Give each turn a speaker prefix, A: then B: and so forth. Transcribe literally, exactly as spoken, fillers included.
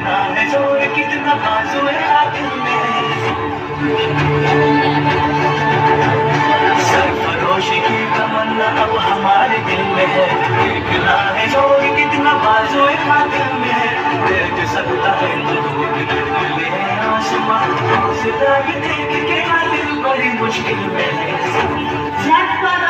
A: देखना है जोर कितना बाजू है दिल में सरफरोशी की तमन्ना अब हमारे दिल में है देखना है जोर कितना बाजू है दिल में है देख सकता है तो दूर दिल में आसमान सितारे देख के दिल बड़ी मुश्किल में है।